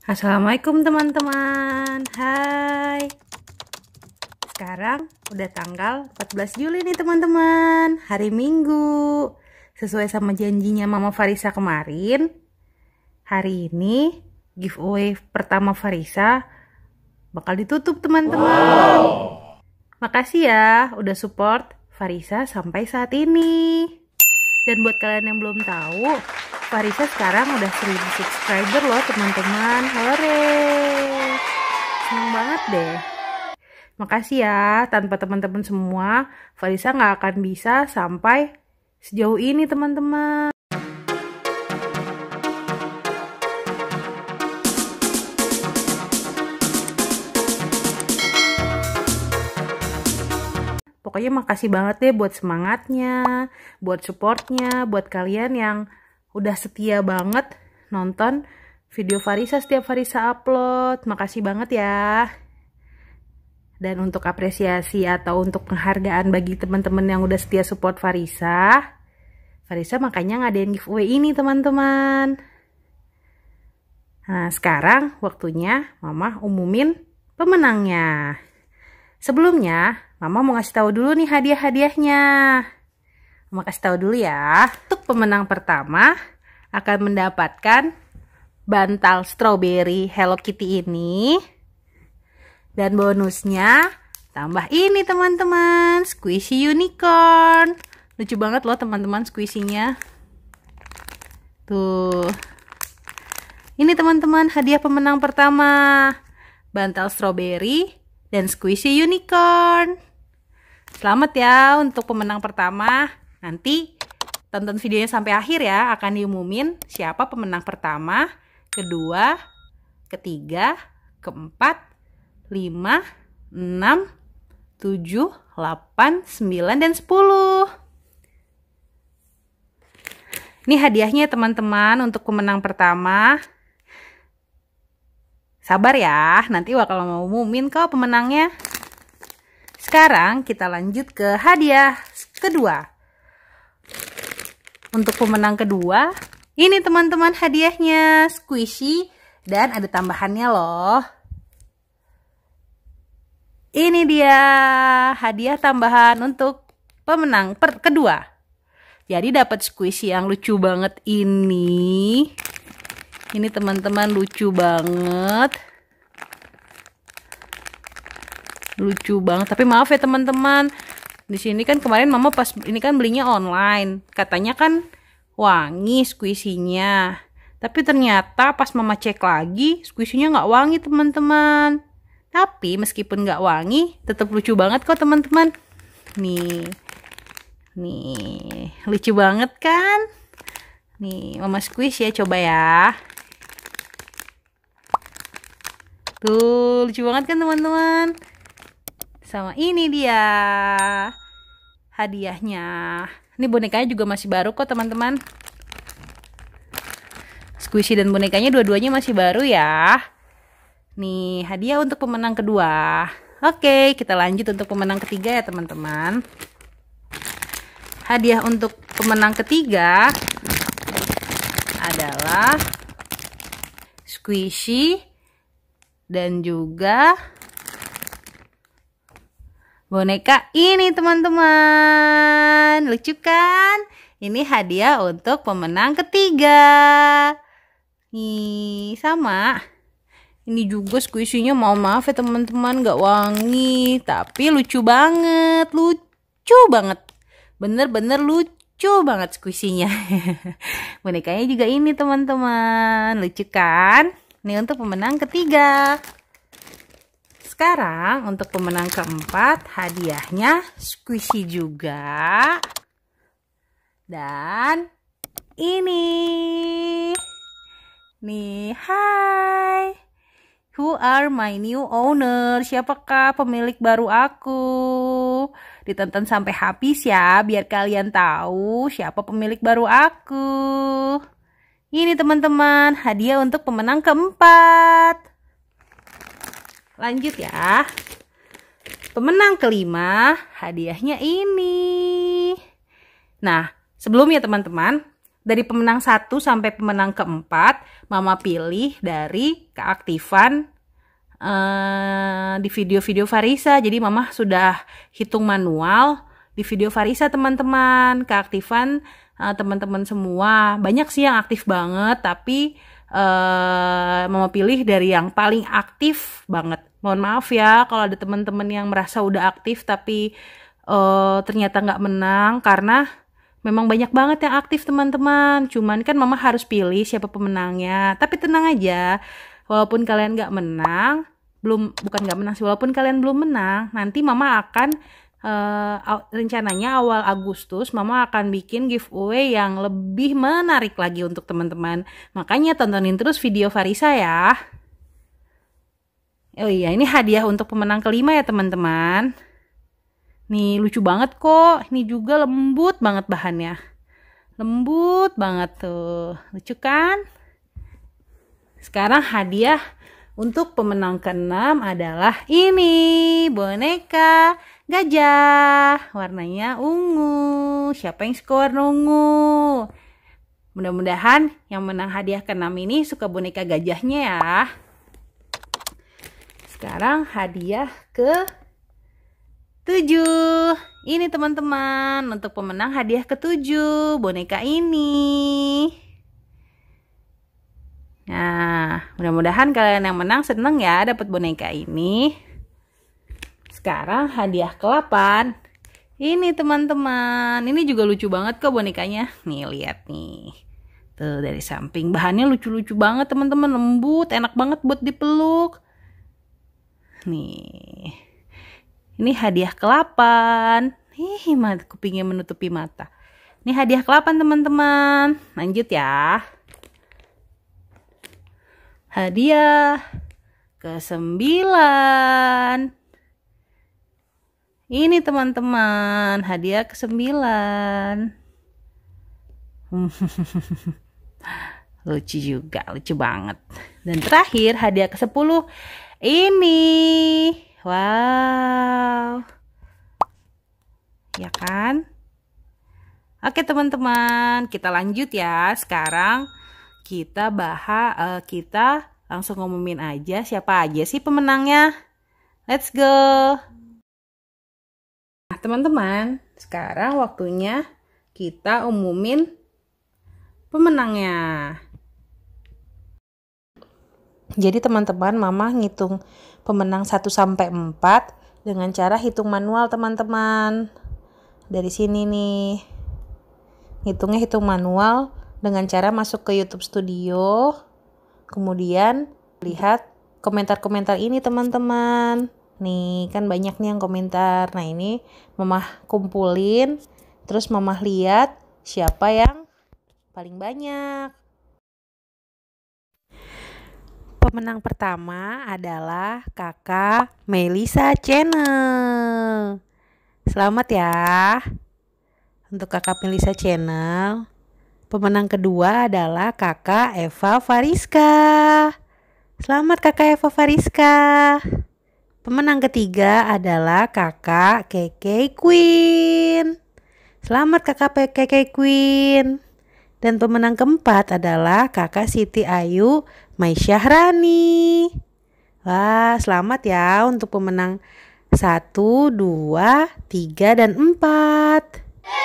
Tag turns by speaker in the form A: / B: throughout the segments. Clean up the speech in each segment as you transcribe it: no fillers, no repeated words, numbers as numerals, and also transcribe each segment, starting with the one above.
A: Assalamualaikum teman-teman. Hai. Sekarang udah tanggal 14 Juli nih teman-teman. Hari Minggu. Sesuai sama janjinya Mama Farisa kemarin, hari ini giveaway pertama Farisa bakal ditutup teman-teman. Makasih ya udah support Farisa sampai saat ini. Dan buat kalian yang belum tahu, Farisa sekarang udah 1000 subscriber loh teman-teman. Hore, seneng banget deh. Makasih ya, tanpa teman-teman semua Farisa nggak akan bisa sampai sejauh ini teman-teman. Pokoknya makasih banget deh buat semangatnya, buat supportnya, buat kalian yang udah setia banget nonton video Farisa setiap Farisa upload. Makasih banget ya. Dan untuk apresiasi atau untuk penghargaan bagi teman-teman yang udah setia support Farisa, Farisa makanya ngadain giveaway ini teman-teman. Nah sekarang waktunya Mama umumin pemenangnya. Sebelumnya Mama mau ngasih tahu dulu nih hadiah-hadiahnya. Mama kasih tahu dulu ya. Untuk pemenang pertama akan mendapatkan bantal strawberry Hello Kitty ini. Dan bonusnya tambah ini teman-teman, squishy unicorn. Lucu banget loh teman-teman squishy-nya. Tuh. Ini teman-teman hadiah pemenang pertama. Bantal strawberry dan squishy unicorn. Selamat ya untuk pemenang pertama. Nanti tonton videonya sampai akhir ya. Akan diumumin siapa pemenang pertama, kedua, ketiga, keempat, 5, 6, 7, 8, 9, dan 10. Ini hadiahnya teman-teman untuk pemenang pertama. Sabar ya, nanti bakal mau umumin kok pemenangnya. Sekarang kita lanjut ke hadiah kedua. Untuk pemenang kedua, ini teman-teman hadiahnya squishy dan ada tambahannya loh. Ini dia hadiah tambahan untuk pemenang kedua. Jadi dapat squishy yang lucu banget ini. Ini teman-teman lucu banget. Lucu banget. Tapi maaf ya teman-teman. Di sini kan kemarin Mama pas ini kan belinya online. Katanya kan wangi squishy-nya. Tapi ternyata pas Mama cek lagi, squishy-nya nggak wangi teman-teman. Tapi meskipun nggak wangi, tetap lucu banget kok teman-teman. Nih. Nih, lucu banget kan? Nih, Mama squish ya, coba ya. Tuh, lucu banget kan teman-teman. Sama ini dia hadiahnya. Ini bonekanya juga masih baru kok teman-teman. Squishy dan bonekanya dua-duanya masih baru ya. Nih, hadiah untuk pemenang kedua. Oke, kita lanjut untuk pemenang ketiga ya teman-teman. Hadiah untuk pemenang ketiga adalah squishy dan juga boneka ini teman-teman. Lucu kan? Ini hadiah untuk pemenang ketiga. Nih, sama. Ini juga squishy-nya mohon maaf ya teman-teman, gak wangi. Tapi lucu banget. Lucu banget. Bener-bener lucu banget squishy-nya. Bonekanya juga ini teman-teman. Lucu kan? Ini untuk pemenang ketiga. Sekarang untuk pemenang keempat, hadiahnya squishy juga. Dan ini. Nih, hai. Who are my new owner? Siapakah pemilik baru aku? Ditonton sampai habis ya, biar kalian tahu siapa pemilik baru aku. Ini teman-teman, hadiah untuk pemenang keempat. Lanjut ya. Pemenang kelima, hadiahnya ini. Nah, sebelumnya teman-teman, dari pemenang 1 sampai pemenang keempat, Mama pilih dari keaktifan di video-video Farisa. Jadi Mama sudah hitung manual di video Farisa teman-teman, keaktifan teman-teman semua. Banyak sih yang aktif banget, tapi Mama pilih dari yang paling aktif banget. Mohon maaf ya kalau ada teman-teman yang merasa udah aktif tapi ternyata nggak menang, karena memang banyak banget yang aktif teman-teman. Cuman kan Mama harus pilih siapa pemenangnya. Tapi tenang aja, walaupun kalian nggak menang, bukan nggak menang sih, walaupun kalian belum menang, nanti Mama akan rencananya awal Agustus Mama akan bikin giveaway yang lebih menarik lagi untuk teman-teman. Makanya tontonin terus video Farisa ya. Oh iya, ini hadiah untuk pemenang kelima ya teman-teman. Nih lucu banget kok. Ini juga lembut banget bahannya. Lembut banget tuh. Lucu kan? Sekarang hadiah untuk pemenang ke-6 adalah ini. Boneka gajah. Warnanya ungu. Siapa yang suka warna ungu? Mudah-mudahan yang menang hadiah ke-6 ini suka boneka gajahnya ya. Sekarang hadiah ke-7. Ini teman-teman, untuk pemenang hadiah ke-7 boneka ini. Nah, mudah-mudahan kalian yang menang seneng ya dapat boneka ini. Sekarang hadiah ke-8. Ini teman-teman, ini juga lucu banget kok bonekanya. Nih lihat nih. Tuh dari samping bahannya lucu-lucu banget teman-teman, lembut, enak banget buat dipeluk. Nih. Ini hadiah ke-8. Kupingnya menutupi mata. Ini hadiah ke-8 teman-teman. Lanjut ya. Hadiah ke-9. Ini teman-teman, hadiah ke-9. Lucu juga, lucu banget. Dan terakhir hadiah ke-10. Ini. Wow. Ya kan? Oke teman-teman, kita lanjut ya. Sekarang kita kita langsung ngumumin aja siapa aja sih pemenangnya. Let's go. Nah teman-teman, sekarang waktunya kita umumin pemenangnya. Jadi teman-teman, Mama ngitung pemenang 1 sampai 4 dengan cara hitung manual teman-teman. Dari sini nih. Hitungnya hitung manual dengan cara masuk ke YouTube Studio. Kemudian lihat komentar-komentar ini teman-teman. Nih kan banyak nih yang komentar. Nah ini Mama kumpulin. Terus Mama lihat siapa yang paling banyak. Pemenang pertama adalah Kakak Melisa Channel. Selamat ya untuk Kakak Melisa Channel. Pemenang kedua adalah Kakak Eva Fariska. Selamat Kakak Eva Fariska. Pemenang ketiga adalah Kakak Keke Queen. Selamat Kakak Keke Queen. Dan pemenang keempat adalah Kakak Siti Ayu Maisyahrani. Wah, selamat ya untuk pemenang 1, 2, 3, dan 4.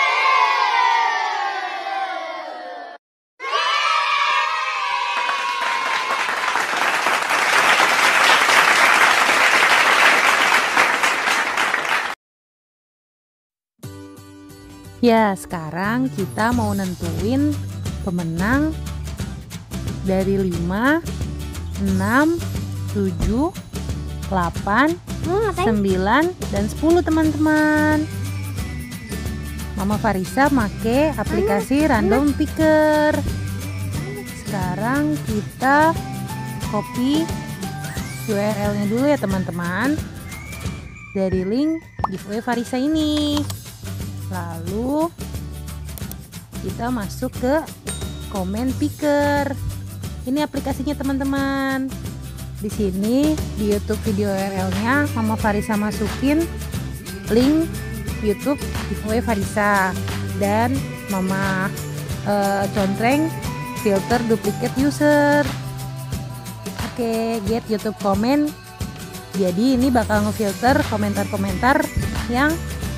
A: Ya, sekarang kita mau nentuin pemenang dari 5, 6, 7, 8, 9, dan 10 teman-teman. Mama Farisa make aplikasi Random Picker. Sekarang kita copy URL-nya dulu ya teman-teman, dari link giveaway Farisa ini. Lalu kita masuk ke komen picker. Ini aplikasinya teman-teman. Di sini di YouTube video URL-nya Mama Farisa masukin link YouTube giveaway Farisa, dan Mama contreng filter duplicate user. Oke, get YouTube comment. Jadi ini bakal ngefilter komentar-komentar yang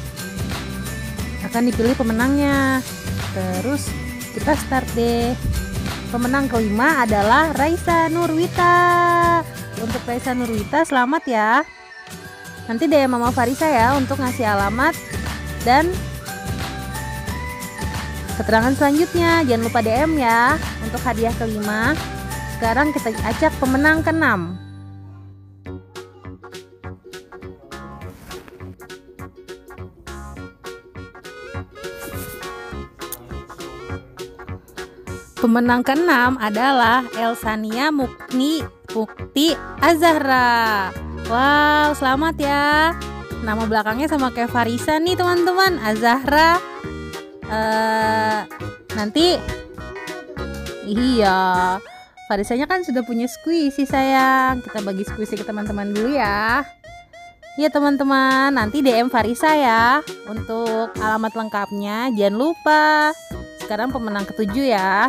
A: akan dipilih pemenangnya. Terus kita start deh. Pemenang kelima adalah Raisa Nurwita. Untuk Raisa Nurwita selamat ya. Nanti DM Mama Farisa ya untuk ngasih alamat dan keterangan selanjutnya. Jangan lupa DM ya untuk hadiah kelima. Sekarang kita acak pemenang ke-6. Pemenang ke-6 adalah Elsania Mukti Azahra. Wow, selamat ya. Nama belakangnya sama kayak Farisa nih teman-teman, Azahra. Nanti iya, Farisanya kan sudah punya squishy sayang. Kita bagi squishy ke teman-teman dulu ya. Ya teman-teman, nanti DM Farisa ya untuk alamat lengkapnya. Jangan lupa. Sekarang pemenang ke-7 ya.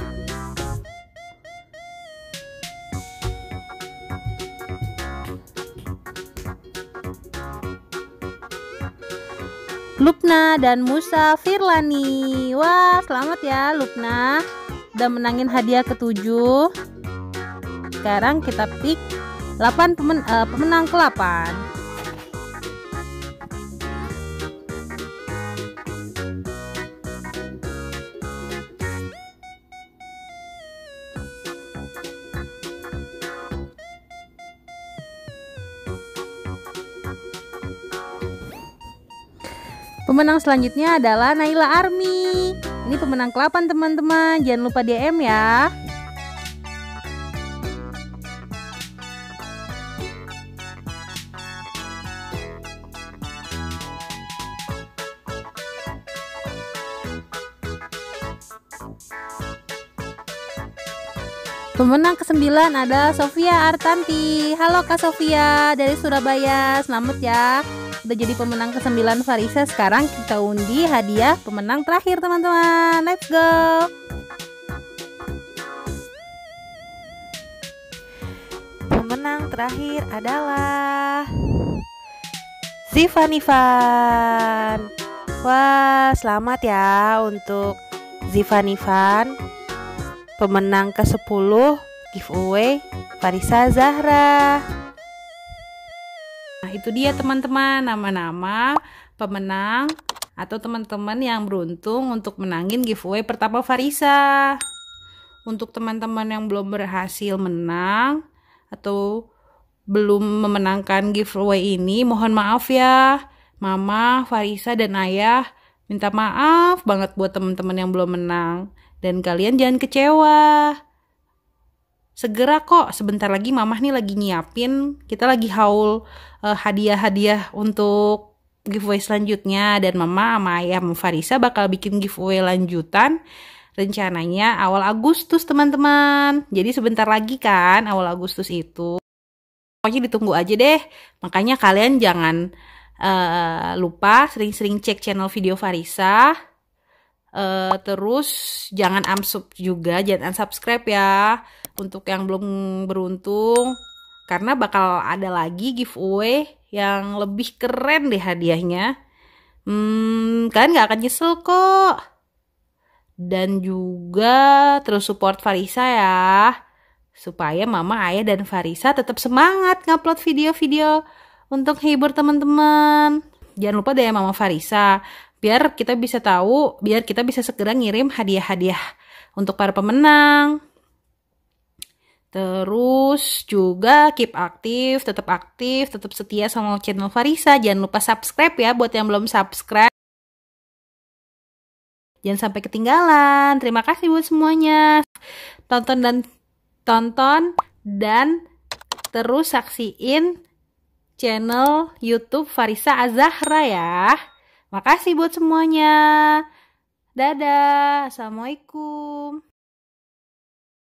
A: Lupna dan Musa Firlani. Wah, selamat ya Lupna. Udah menangin hadiah ke-7. Sekarang kita pick 8 pemenang ke-8. Pemenang selanjutnya adalah Naila Army. Ini pemenang ke-8 teman-teman. Jangan lupa DM ya. Pemenang ke-9 ada Sofia Artanti. Halo Kak Sofia dari Surabaya. Selamat ya. Udah jadi pemenang ke-9 Farisa. Sekarang kita undi hadiah pemenang terakhir teman-teman. Let's go. Pemenang terakhir adalah Zivanifan. Wah, selamat ya untuk Zivanifan, pemenang ke-10 giveaway Farisa Zahra. Nah, itu dia teman-teman, nama-nama pemenang atau teman-teman yang beruntung untuk menangin giveaway pertama Farisa. Untuk teman-teman yang belum berhasil menang atau belum memenangkan giveaway ini, mohon maaf ya. Mama, Farisa, dan Ayah minta maaf banget buat teman-teman yang belum menang. Dan kalian jangan kecewa. Segera kok, sebentar lagi Mamah nih lagi nyiapin. Kita lagi haul hadiah-hadiah untuk giveaway selanjutnya. Dan Mama sama Ayah sama Farisa bakal bikin giveaway lanjutan. Rencananya awal Agustus teman-teman. Jadi sebentar lagi kan awal Agustus itu. Pokoknya ditunggu aja deh. Makanya kalian jangan lupa sering-sering cek channel video Farisa. Terus jangan jangan unsubscribe ya untuk yang belum beruntung, karena bakal ada lagi giveaway yang lebih keren deh hadiahnya. Kalian gak akan nyesel kok. Dan juga terus support Farisa ya, supaya Mama, Ayah, dan Farisa tetap semangat ngupload video-video untuk hibur teman-teman. Jangan lupa deh Mama Farisa, biar kita bisa tahu, biar kita bisa segera ngirim hadiah-hadiah untuk para pemenang. Terus juga keep aktif, tetap setia sama channel Farisa. Jangan lupa subscribe ya buat yang belum subscribe. Jangan sampai ketinggalan. Terima kasih buat semuanya. Tonton dan terus saksiin channel YouTube Farisa Azahra ya. Makasih buat semuanya. Dadah. Assalamualaikum.